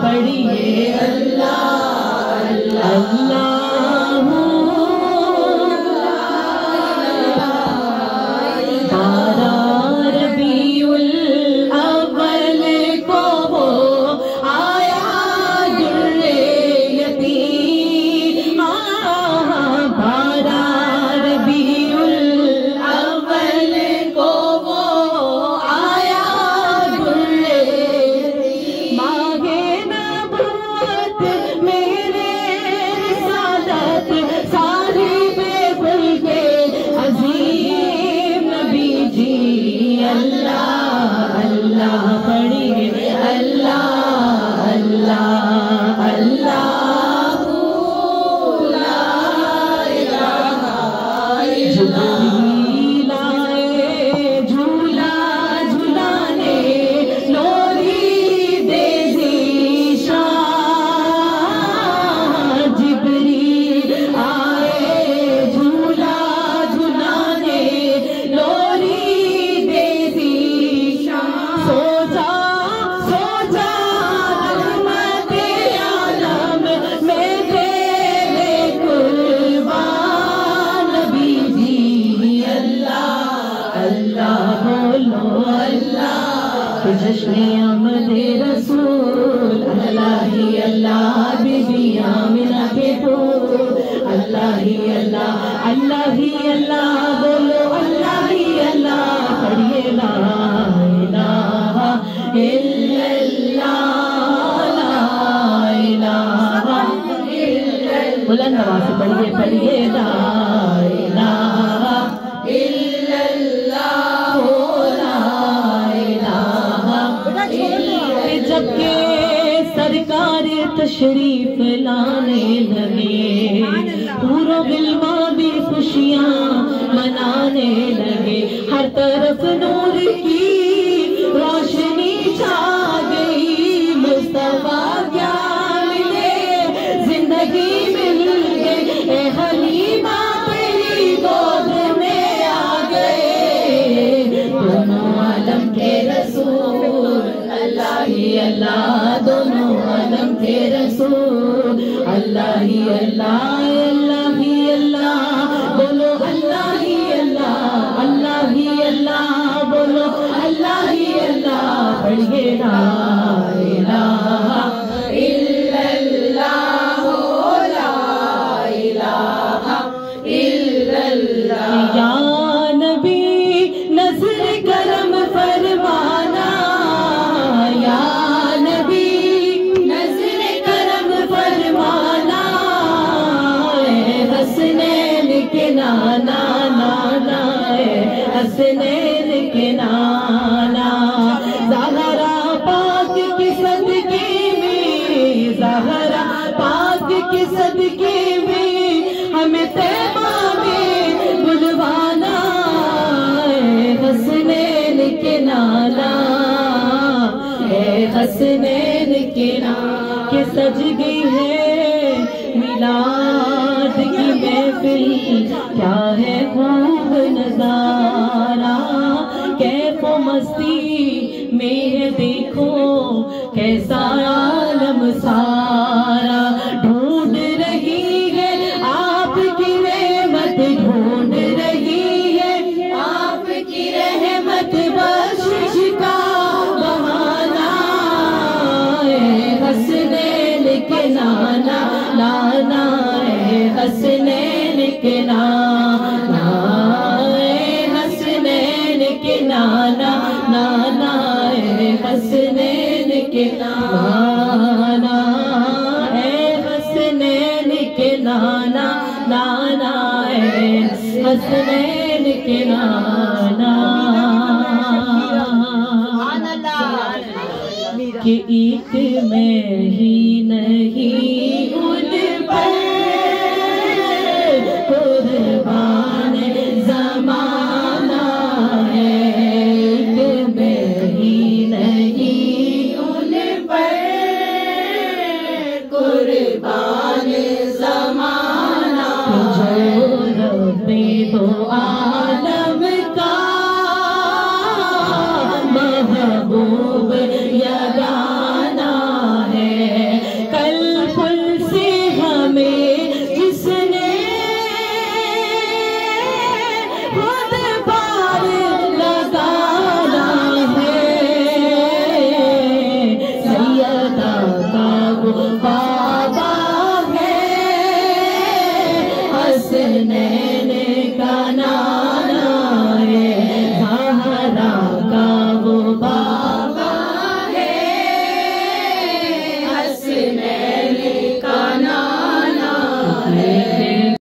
पढ़िए अल्लाह अल्लाह बुलंद आवाज़ से पढ़िए पढ़िए ला इलाहा इल्लल्लाह ला इलाहा इल्लल्लाह। जबकि सरकार तशरीफ लाने लगे पूरा गिलमा भी खुशियाँ मनाने लगे, हर तरफ नूर की रोशनी छा गई। मुस्तफा क्या मिले जिंदगी मिल गई, ए हलीमा तेरी गोद में आ गए। दोनों आलम के रसूल अल्लाह ही अल्लाह, दोनों आलम के रसूल अल्लाह ही अल्लाह, अल्लाह ही अल्लाह बोलो, अल्लाह ही अल्लाह, अल्लाह ही अल्लाह बोलो, अल्लाह ही अल्लाह। पढ़िए ला इलाहा इल्लल्लाह ला इलाहा इल्लल्लाह। या नबी नज़र करम फरमाना, या नबी नज़र करम फरमाना। हसनैन के नाना नाना, हसनैन के नाना। ज़हरा पाक के सदके में, ज़हरा पाक के सदके में हमें तैबा में बुलवाना। हसनैन के नाना है, हसनैन के नाना के सज गई है मिलाद की महफिल। क्या है खूब नजारा, कैफो मस्ती में है देखो कैसा आलम सारा। ढूंढ रही है आपकी रहमत, ढूंढ रही है आपकी रहमत, बख्शिश का बहाना। हसनैन के नाना नाना, हसनैन के नाना, हसनैन के नाना नाना, हसनैन के नाना, हसनैन के नाना नाना, हसनैन के नाना। कि एक में ही नहीं